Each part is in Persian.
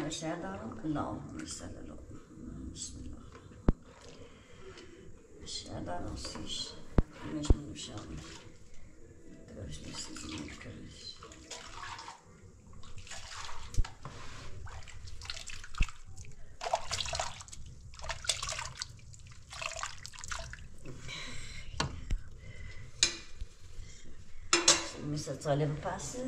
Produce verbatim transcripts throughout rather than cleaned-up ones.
بشهد اللهم صل علی بسم الله بشهد راسیش مش میشم درش نیست میکردش مثل طالب پاسه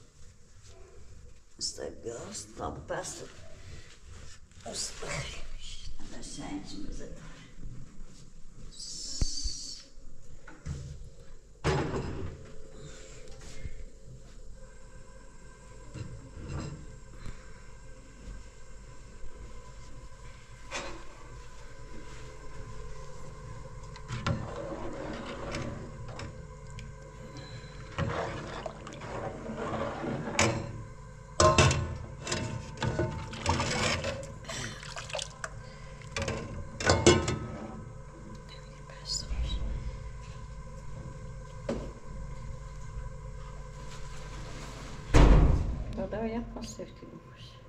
استقاس طالب پاسه استخدام هذا الشيء جمزة Daar ja, vast heeft hij nog eens.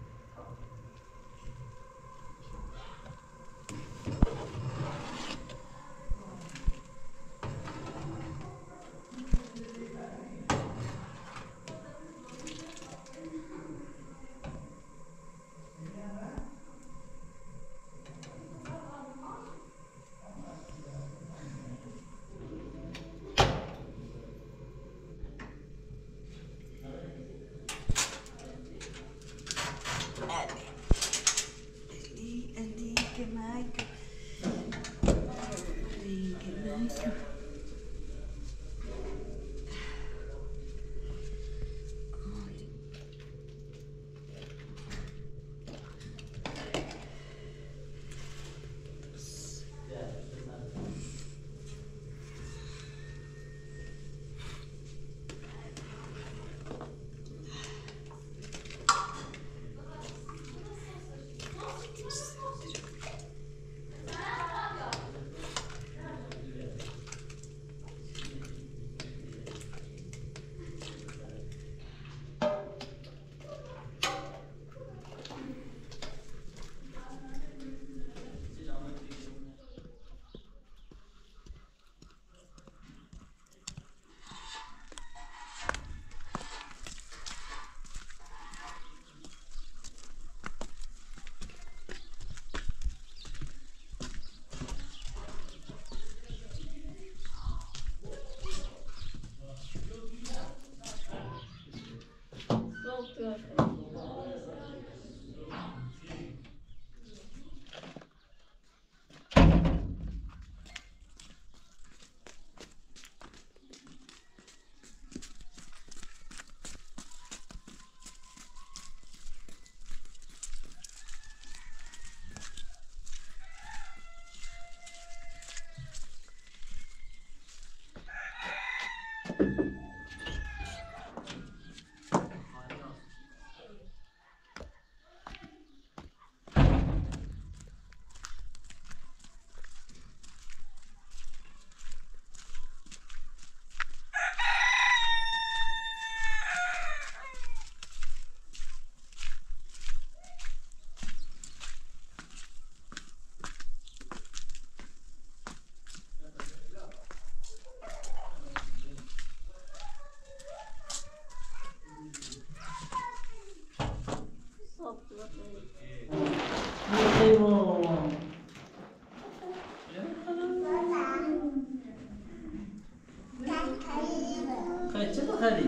خیلی چه بخری؟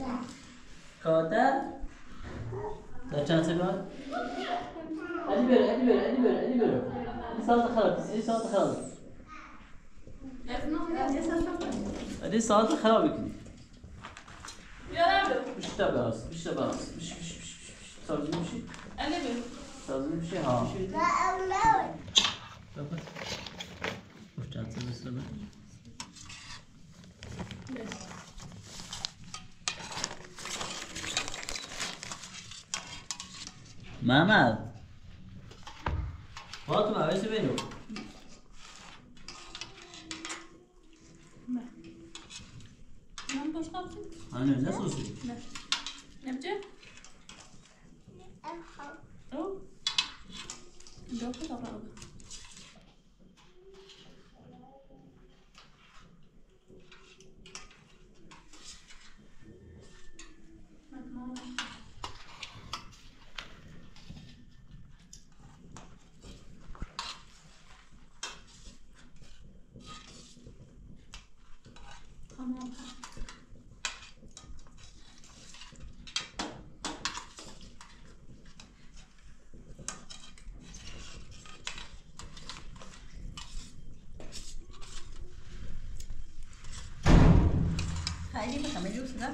کاتا؟ در چند سال؟ ادی برو ادی برو ادی برو ادی برو ادی ساعت خراب ادی ساعت خراب ادی ساعت خراب کنی بیشتر باز بیشتر باز بیش بیش بیش سازی میشی؟ سازی میشی ها بابا گفت چند سال مثل من محمد فاطمه ویسی بینو من باش قبضی؟ هنو نه سوسی؟ نه نبجه؟ Då får jag röra. Kom igen. Hai đi mà sampai dulu sudah.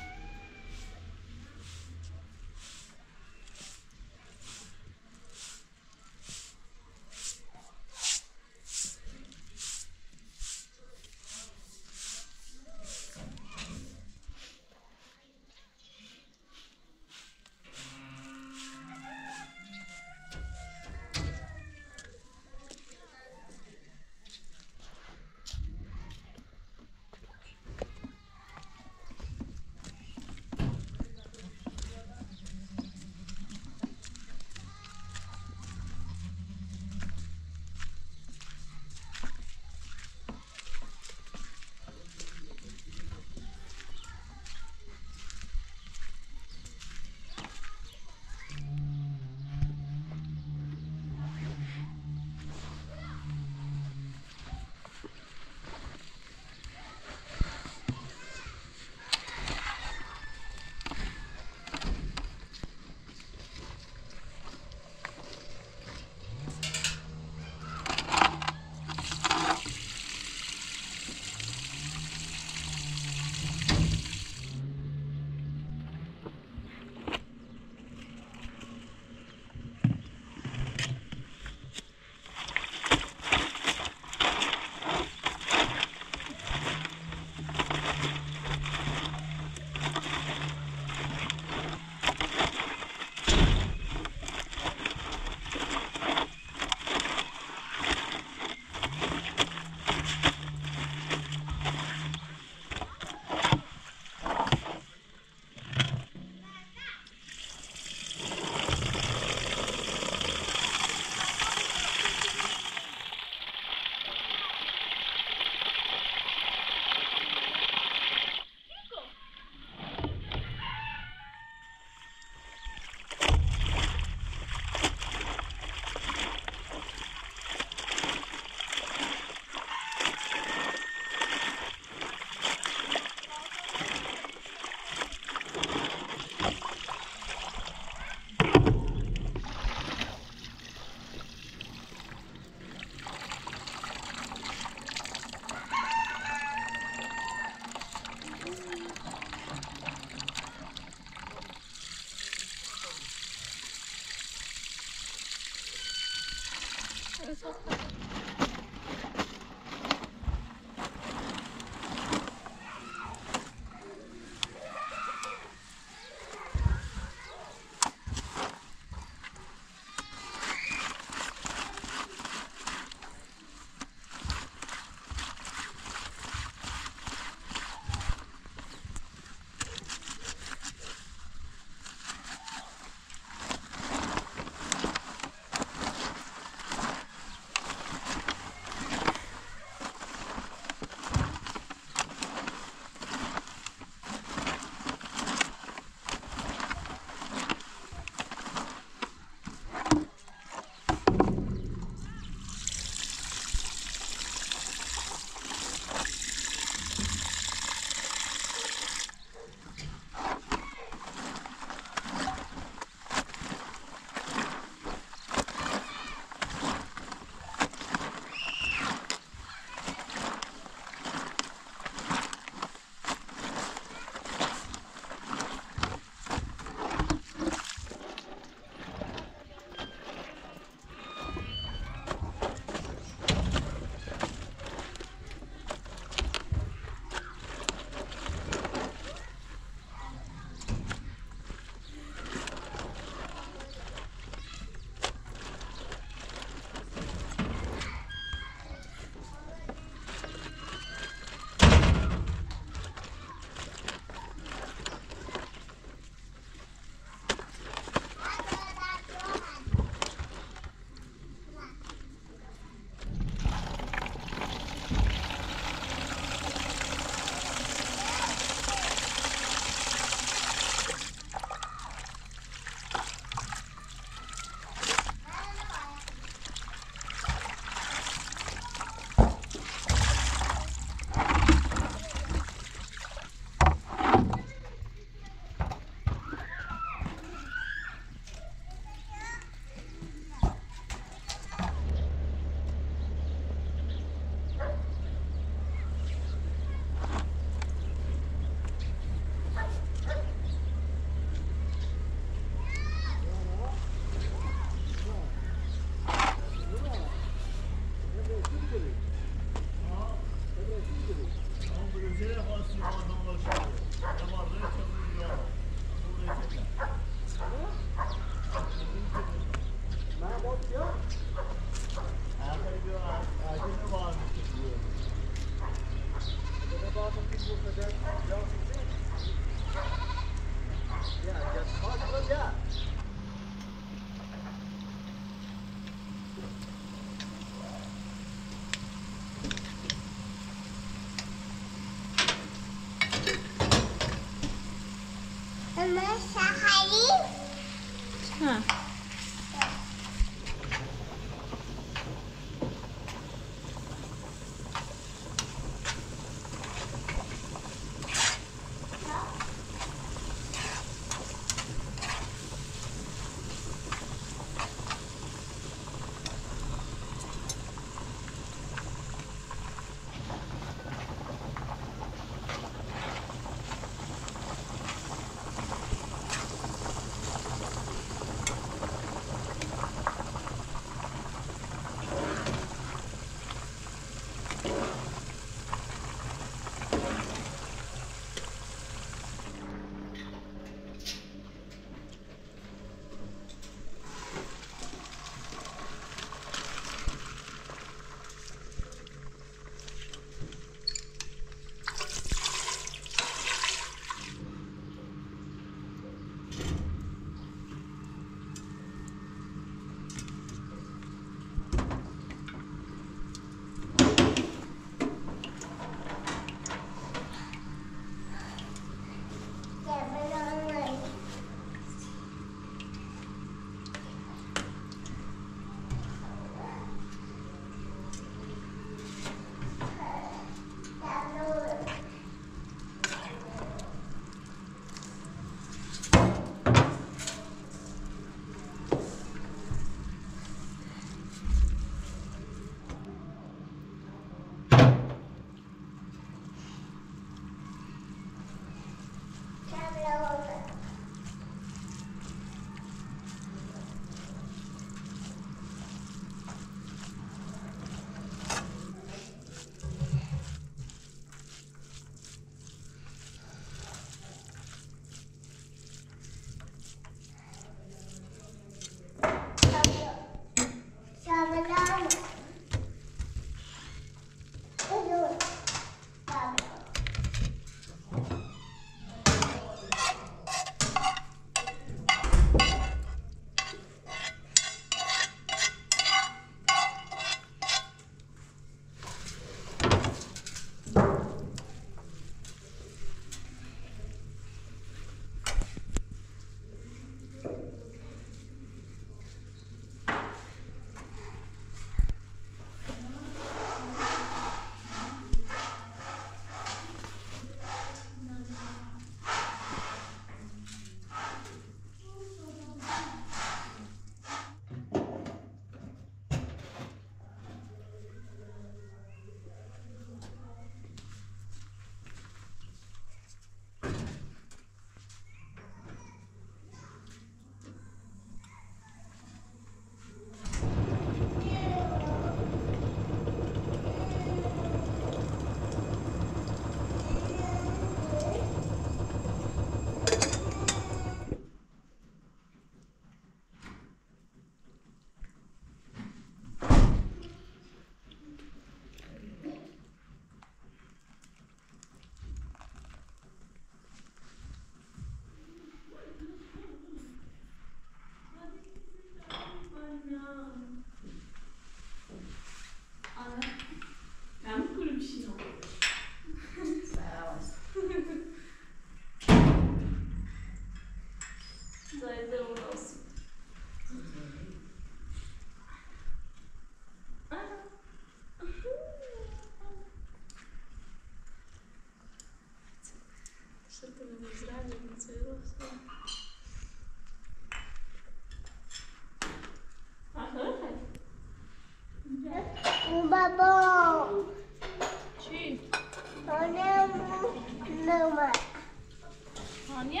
بابا چی؟ هانیه نومد هانیه؟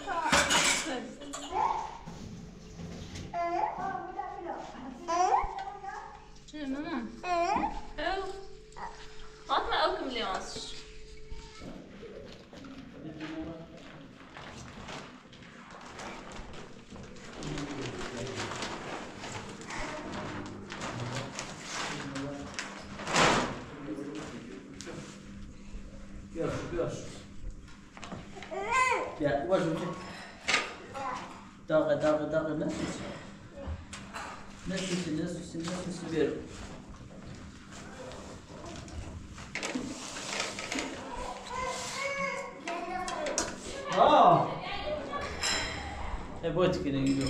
چی مامان؟ او فاطمه او كم ليونس Gör, gör. Ja, var så mycket. Daga, daga, daga, nästis. Nästis, nästis, nästis, ver. Ah! Jag bort kine gidiyor.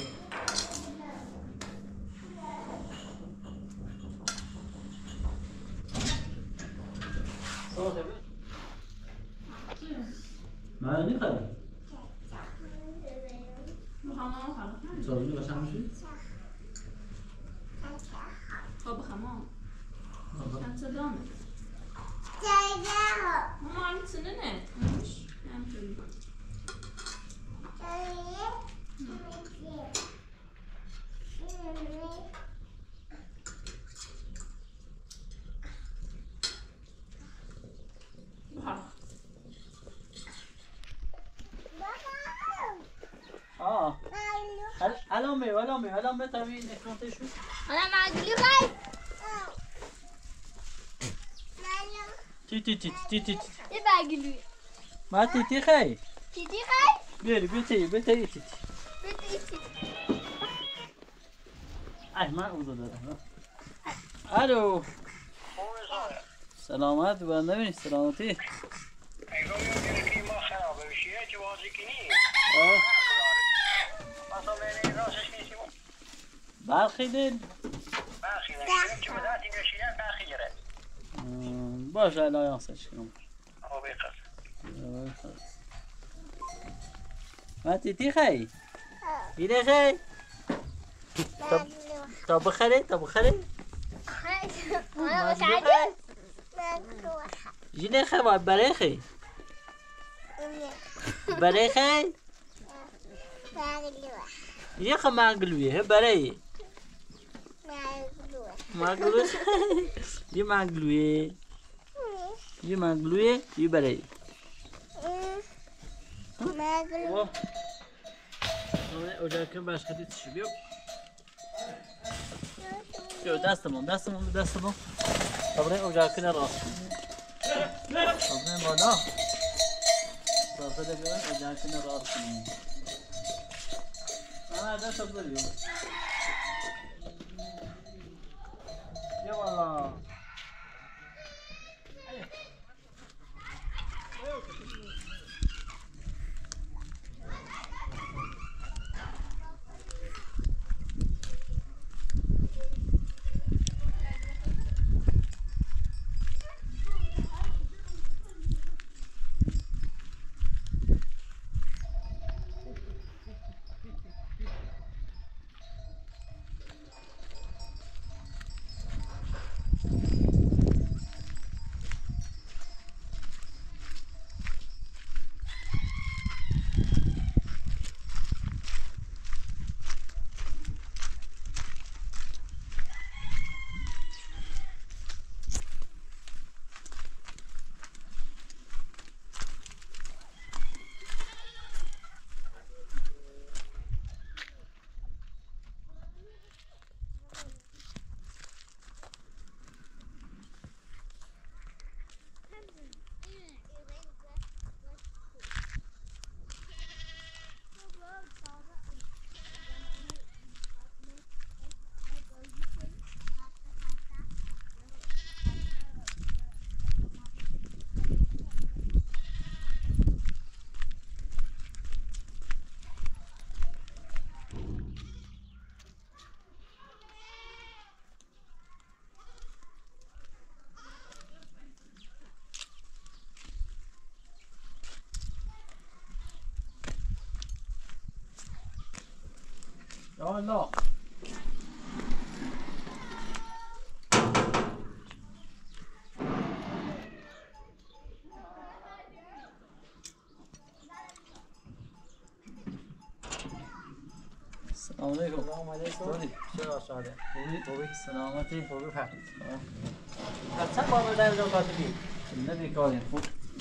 Sağ ol. معنی خالی صابونی قشنگ میشی؟ خب خمام كان صدامة جايجاها ماما عم تسننت مش عم تقول آه علامه علامه علامه تامین اکرانته شو انا معقولي خايف تی تی تی تی تی ايه معقولي ما تی تی خی تيتي خايف بیاری بیتی بیتی تی تی بتيتي ای من اوضا دارم الو سلامت و نبینی سلامتی ايقوم يمكن في ما خرابه بشيء جوازي كني آه اصلا من راسش نسيم برخی دل باخي نشيم كم ذاتي نشيم باخي جرى باشه الان یاسش کنم او بيقص ما تی تی خی اینه خی تا بخره تا بخره انا مش عارف جینه خی باید برای خی برای خی یه خی مانگلویه برای مانگلویه یه مانگلویه یه مانگلویه یه برای اوه اجاق کن باش خدیت چی بیو بیو دستمون دستمون دستمون طبعا اجاق کن راست طبعا بالا راسته بیو اجاق کن راست انا دست افضل بیو یا والله Ja, no. سلام علیکم. چرا ساده؟ خوبی؟ خوبی؟ سلامتی؟ خوبی فرد. اصلا با من در جا کاتبی. نه بیکاریم خوب.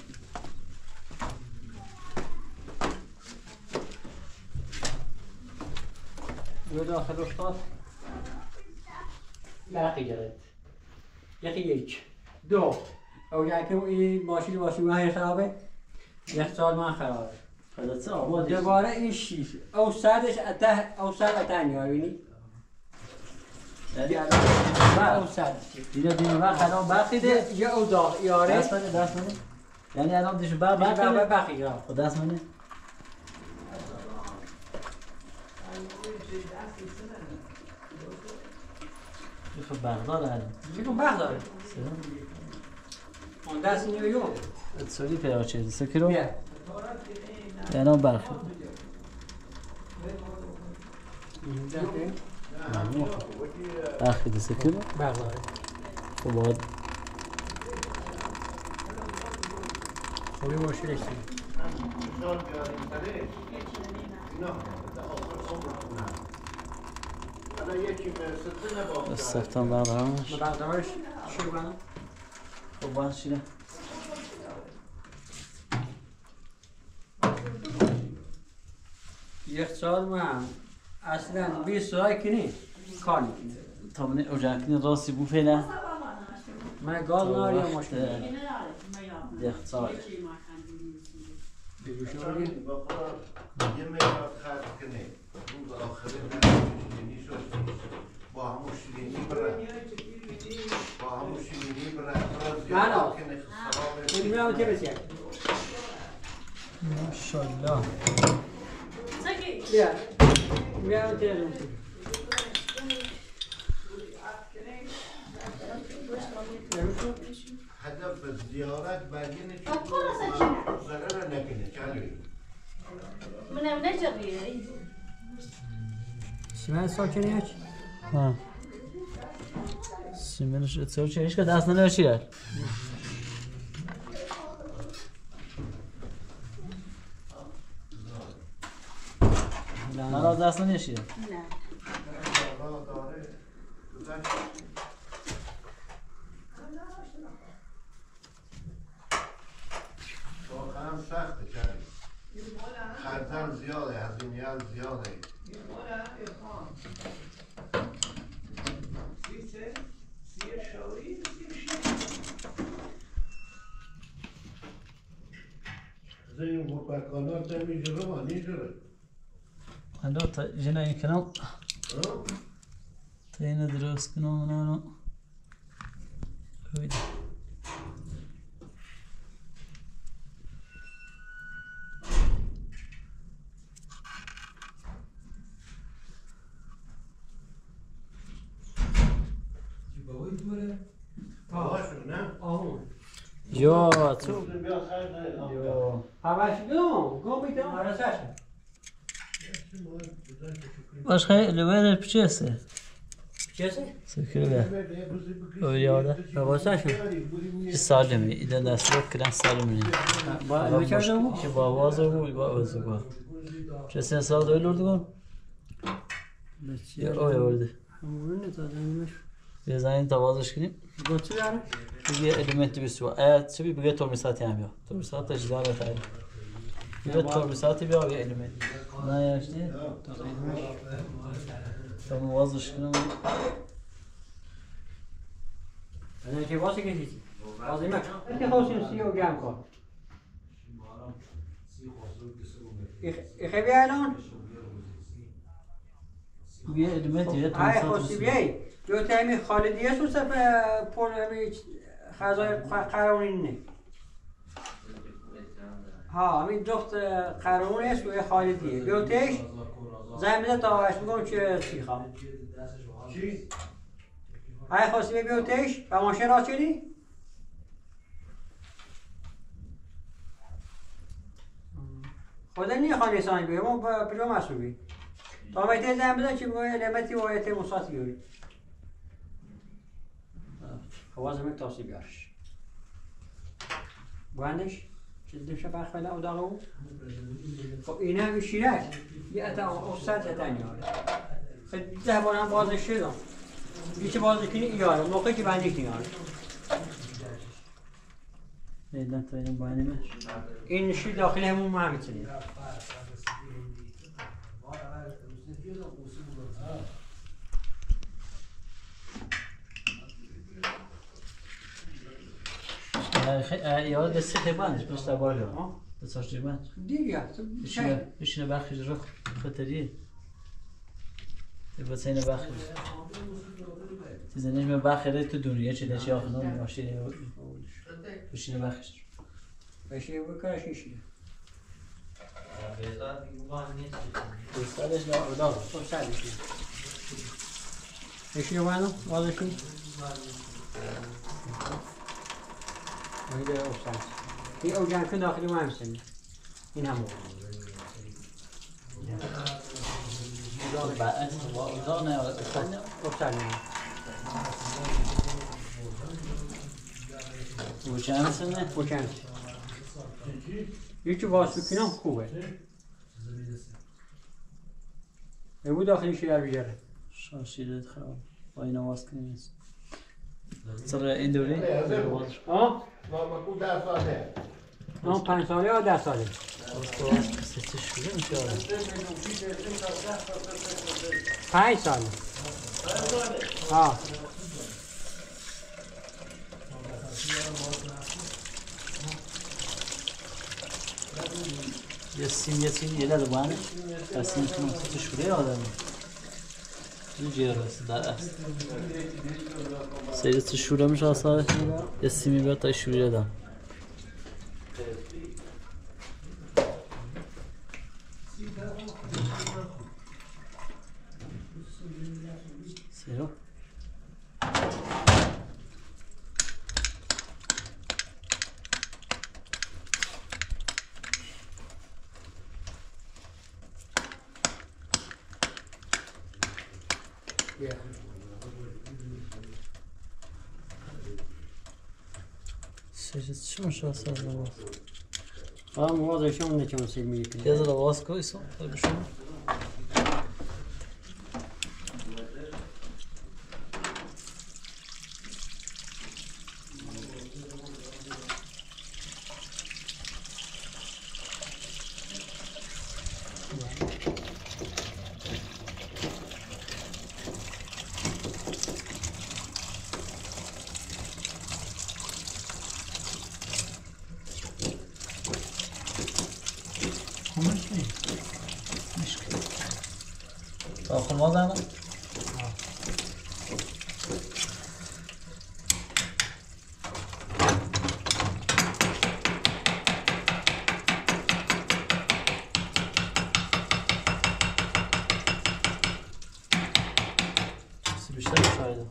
دو داخل افتاد. یکی گرفت. یکی یک. دو. او یکی این ماشین ماشین من خرابه. یک سال من خرابه. خلاص آماده. دوباره این شیش. او سرش اته او سر اته نیاری. یعنی او سر. دیگه دیگه وقت الان بخیده. یه او داغ یاره. دست منه دست منه. یعنی الان دیشو بر بخی بخیده. بخی گرام. خب دست منه. دیشو بغداد الان. چیکو بغداد. اون دست نیویورک. اتصالی پیدا چیزی سکی رو. بیا. الان برخورد. برخورد سکی رو. بغداد. خب باید خوبی مشکلش استفتان بردارمش. بغدادش چی کنم؟ خب باید شیره. یک سال من اصلا بیست سال کنی کار میکنه. تا من اجاکنی راستی بو فعلا. من گاز ناری یا مشکل یک سال. بگوشوری یه میلیارد خرج کنه روز آخره نشینی شد با همون شیرینی بره با همون شیرینی بره افراد زیاد کنه خسرابه این میام که بسید ماشالله. بیا میام که بسید هدف زیارت برگینه چون ضرر نکنه چلوی منم نجریه. سیمن ساکنی هچ؟ ها. سیمنش اتصال چه هیچ که دست ننوشیره. من از دست ننوشیره. نه. واقعا سخته چلوی خرزن زیاده هزینیات زیاده زين بوباكانات نمیجوره ما نیجوره من تا جنا این کنم تا اینو درست کنم من اونو ببینم باهاشون نه؟ آهون یا تو بیا خرج یا همش گم گم بیتم آرسش باش خیلی لبه پیچه چیزه؟ سکر به او یاده رواسش چه سالمی ایده دست رو کردن سالمی با میکردم که با آواز رو با آواز رو چه سه سال دوی لرد گم یا اوی ورده همونه تا دنیمش یه زنین توازش کنیم با چی داره؟ بگه الیمنتی بسیار ایت چه بی بگه تورمی ساعتی هم بیا تورمی ساعت تجدید داره تایی بگه تورمی ساعتی بیا بگه الیمنت نه یاشتی تا موازش کنم نه که واسه کسی واسه من که خوشیم سی و گم کن اخی بیا الان بگه الیمنتی یه تورمی های ساعت خوشی بیایی جو تایمی خالدیه سو سف پر همی خزای قرارونی نه ها همین جفت قرارون است و خالدیه بیوتش زن بده تا آش میگم چه چی خوام چی؟ های خواستی بیوتش و ماشین را چلی؟ خدا نی خانه سانی بیه ما پجام مسئولی تا میته زن بده چی بگوی علمتی و آیت مصاصی بیوی خواهد زمین تاسی بیارش بایندش چیز دیمشه برخواهی او داغه او خب اینه همی شیرش یه اتا استاد اتا نیاره ده بار هم بازش شدم یکی بازش کنی ایاره موقعی که بندی کنی ایاره نیدن تا اینو باینیمه این نشی داخل همون ما هم میتونیم ایاره دستی خیبانش بسته بار گرم دستاش جیبان دیگه بشینه برخیش رو خطریه بس اینه بخیر تیزنش من بخیره تو دنیا چه داشتی آخنا ماشین بشینه بخیر بشینه بکرش ایشیه بستادش نه ادا بستادش بشینه منو بازشون ویده افتاد این او جنکن داخلی ما همسنی این همون بعد ادا نه افتاد نه و چند سنه؟ و چند یکی باز بکنم خوبه او داخلی شیدر بیاره شاشیدت خراب با این آواز کنیم سر این دوری؟ آه؟ نامکو ده ساله آه پنج ساله یا ده ساله؟ سته شده میشه آره پنج ساله آه یه سیم یه سیم یه لده بانه سیم کنم سته شده آدم این جیره است در است سیرت شوره میشه آساره یه سیمی بیاد تا شوره دم سیرو سیرت چی میشه آساره نواز آه موازشون نچون سیل میکنی یه ذره آواز کنی سو بشون داخل ما زنم بیشتر شاید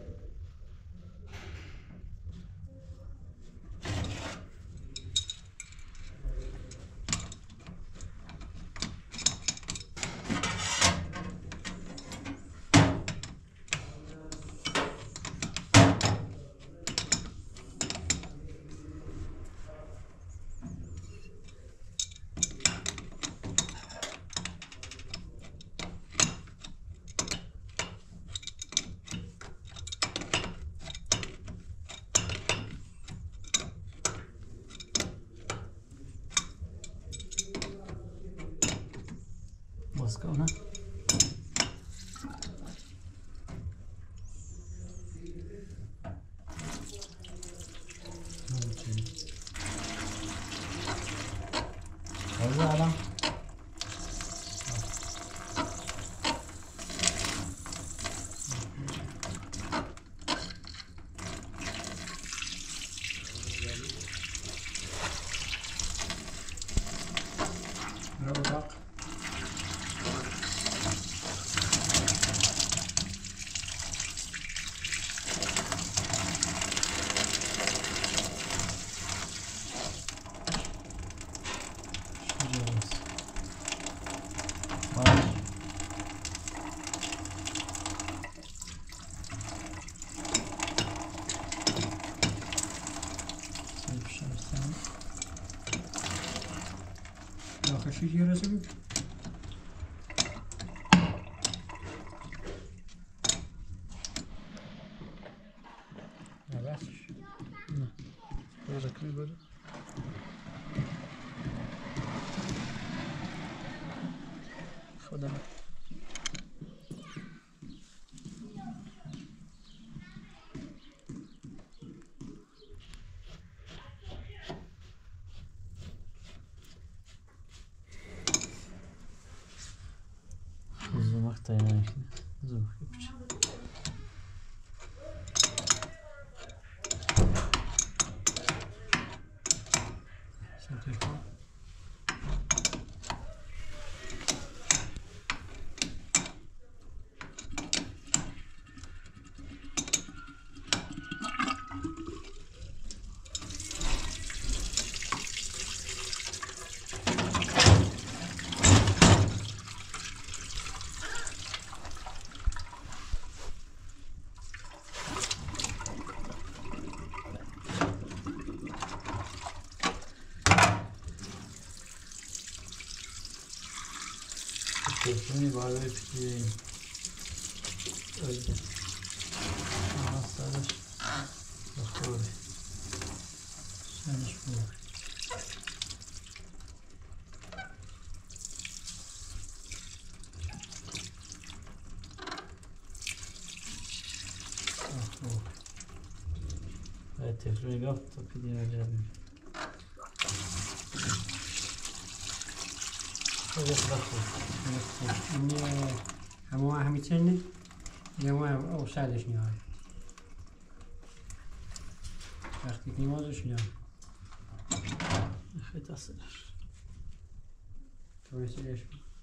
باز کنم باز الان داخل چی رسید؟ حركة برا خدمة زومك تاينا زومك يبش تلفونی بالای پیشی öyle. Anahtarlar bak sen iş bu. Evet tekrar yaptı pidiyeceğim. Hadi bakalım. إني هم واحد يتسنى يوم أوصل شنيار وقتی که نماز شنیار خیلی تاثیرش تو رسیدش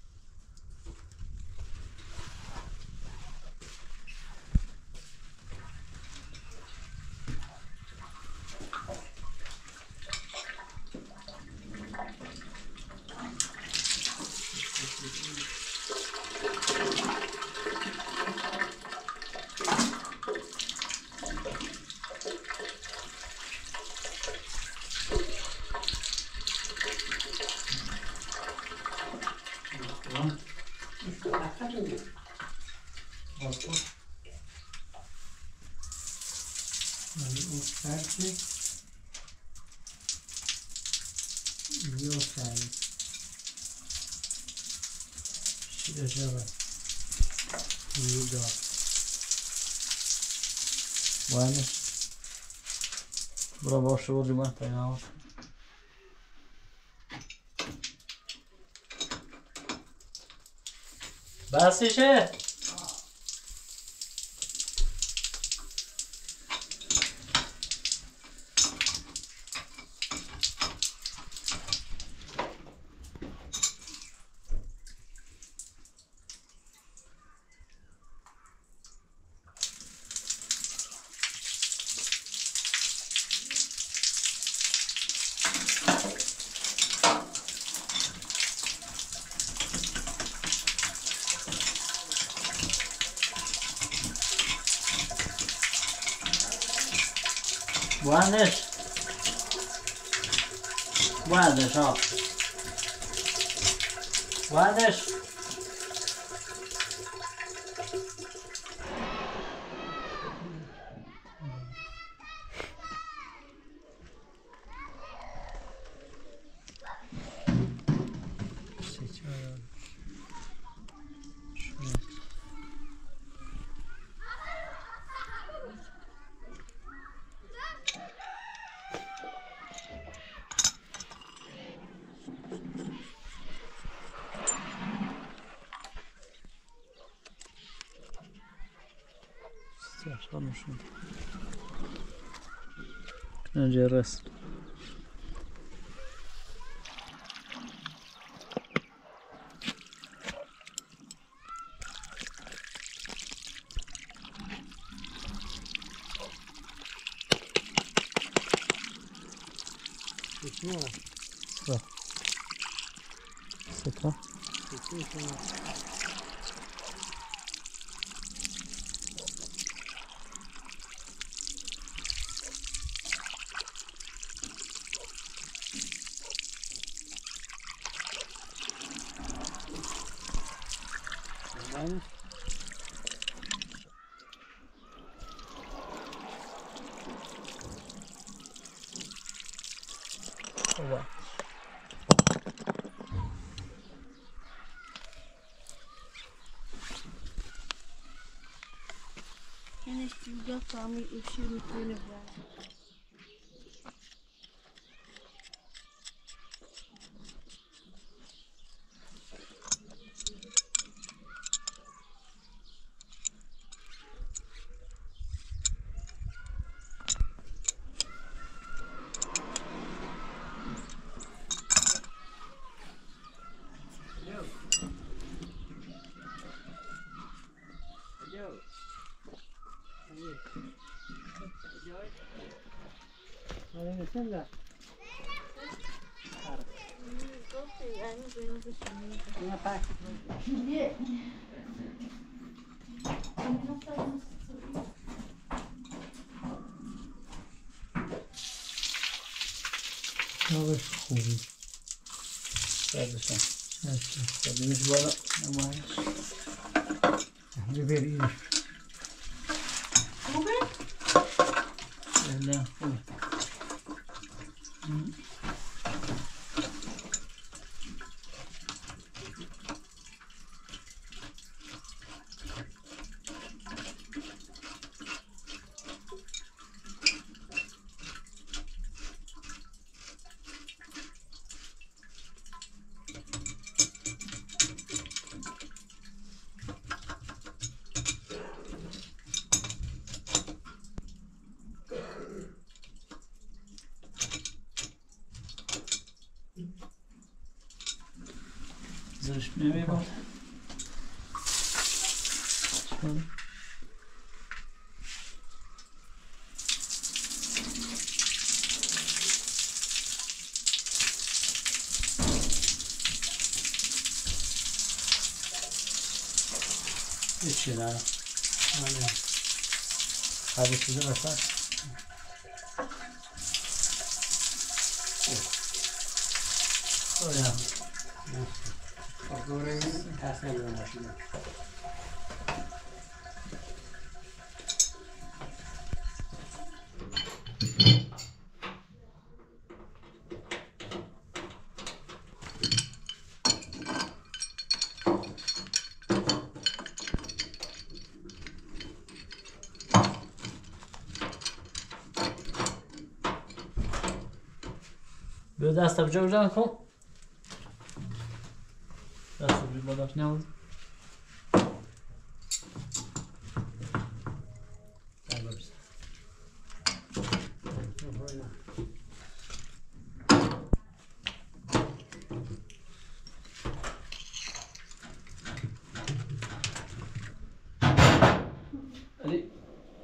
Bueno, bravo شغل جمعت اینا بسشه Buenas. Buenas, no. Buenas. Yaşlanmışım. Önce rest. Sıra. Sıra. Aynen. خوبه. And if you go for me, if she would do it well. نوش خوبی. بعدشم. بعدش بالا نمایش. ببرید. خوبه؟ نه خوبه. زرش میمی بود. شون. هیچی نه. هر چیزی مثلا. اوه. دوره تحصیل نشده. بیا دست بجا بجا کن. دست بجا باداش نیاز. Ali.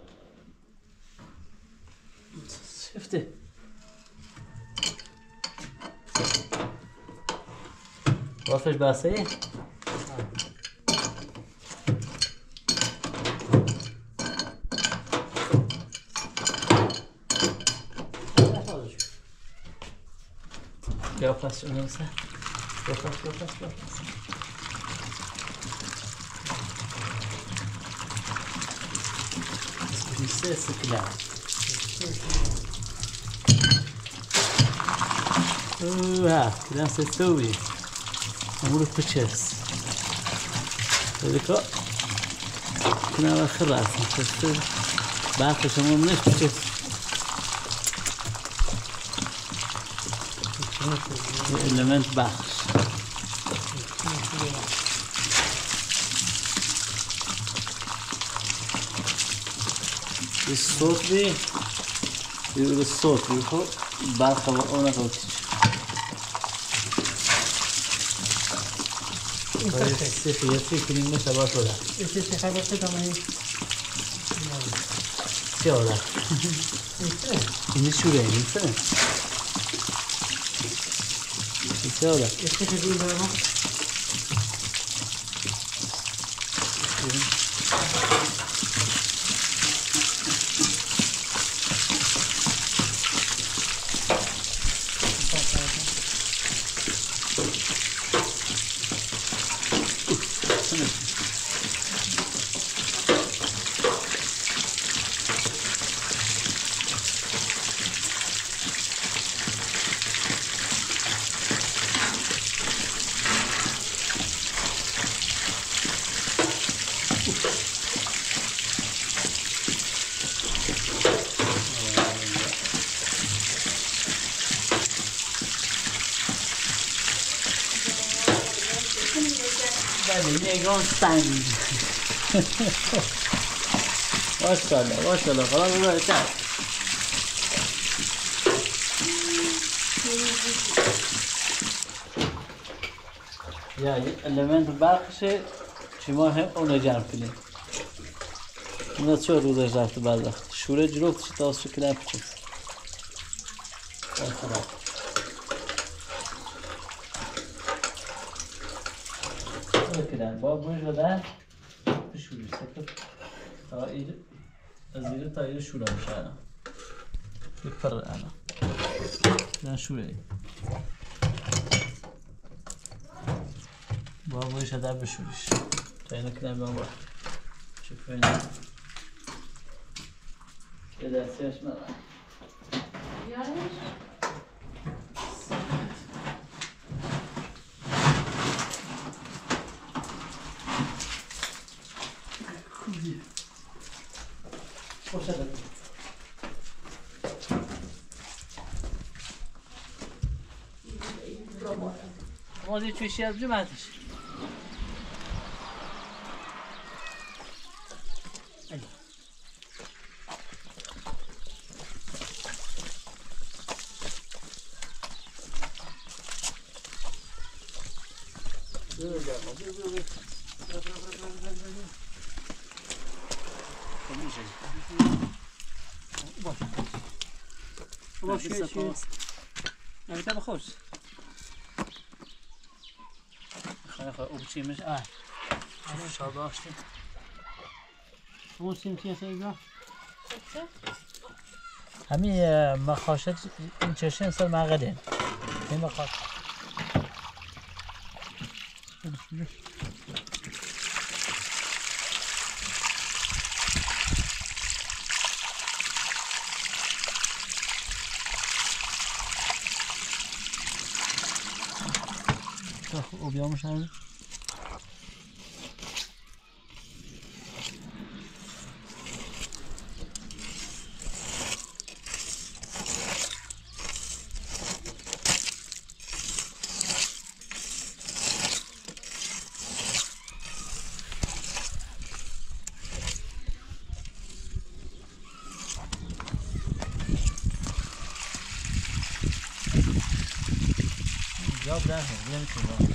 Şifte. وافش باسه يا فاس ننسى يا فاس يا فاس يا فاس ننسى سكلا اوه كده ستوي أمور بتشيس ذلك كنا آخر رأسنا بس باقي شمو منش بتشيس إلمنت باخش الصوت بي يقول الصوت يقول باخ وأنا قلت سيفي يسي كلمة سبعة ولا ایسی سی خبر تمامی سه ولا اینی شوره اینی سه سه ولا ایسی خبر دارم میگن سنگ. ماشاءالله ماشاءالله خدا ببرکت. یا یه المنت برقشه شما هم اونو جمع کنید. اونا چه روزش رفته بعد وقت شوره جلوت شد تا سو کلم شد. بکنن با بوش بدن بشوری سکت تا اید از زیر تا اید شوره میشه الان بپر الان نه شوره ای با بوش بدن بشوریش تا اینو کنم بیان باید شکر اینه یه دستیش مدن مازی تویشی از جمعتش باشه چی؟ البته بخوش خیلی خیلی او چیمش آه شاد داشتیم اون سیم چیه سیگا؟ همین مخاشت این چشم سر مقدین این مخاشت او بیامش هم جاب ده بیان کنم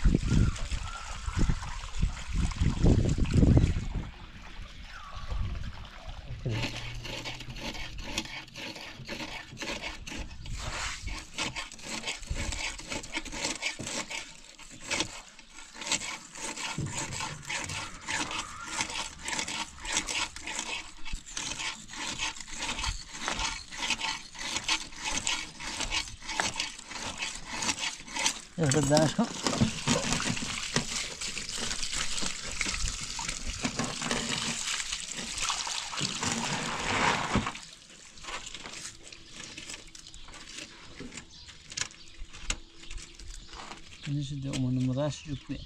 خد دانش کن اینش دی اون نمراش جو کنی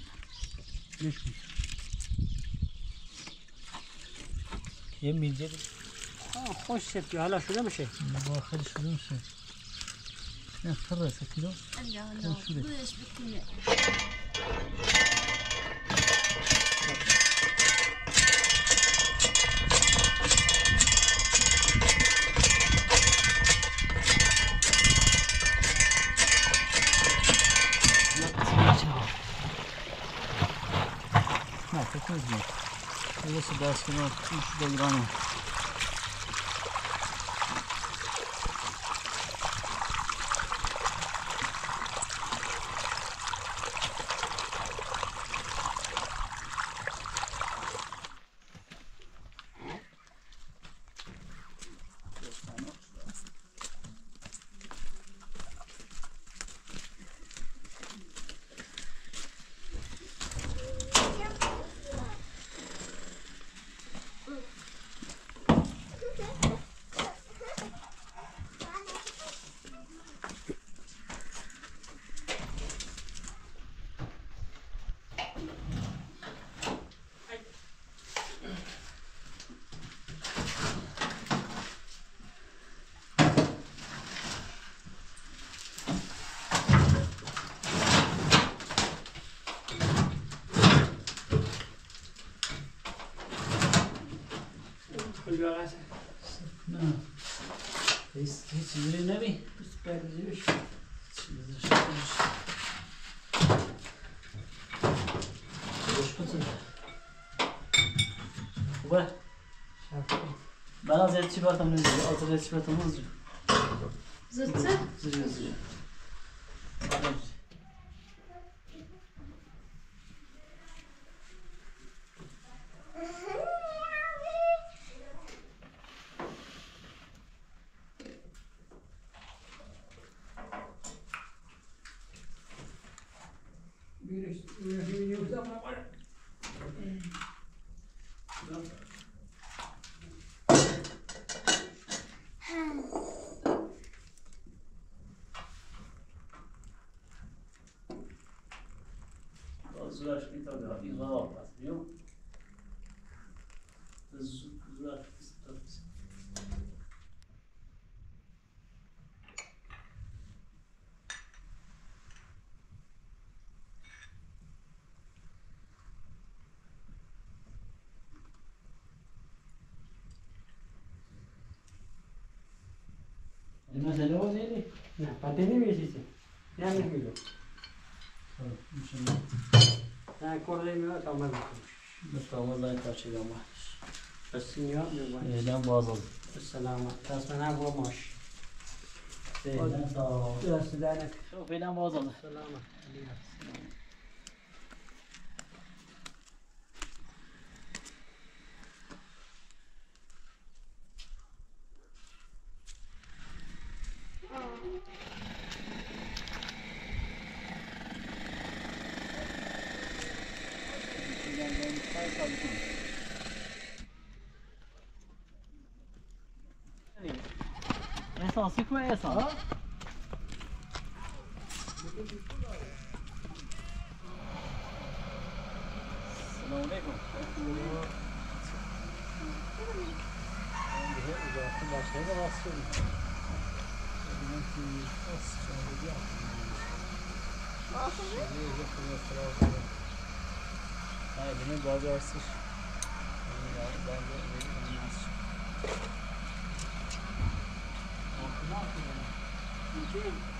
یه میجه خوش شد که حالا شده میشه با آخر شروع میشه نه خرس کیلو لا بوش بكل نه فکر نکنم یه سه دست کنم این دیگرانه الورقه نه هیچ هیچ چیزی نبی بیست و پنج زیرش چیزش نمیشه چیزش کتون خوبه؟ من از یه چی براتم نمیزی از یه چی براتم نمیزی زرته؟ زیری زیری بیرش بیرش می‌یوزم نمی‌کنه زورش میتونه این راه پس بیو زورش میتونه این مسئله رو نیلی؟ نه پتی نمی‌ریزی نه نمی‌گیرم میشه نه کرده میاد تا من بتاوز این کارچی گم باش بس میاد میاد ایدم بازم سلامت دست من هم با ماش ایدم تا دست دارنک شوف ایدم بازم سلامت احسان سیکو احسان السلام علیکم نه بینه بازی هستش Thank you.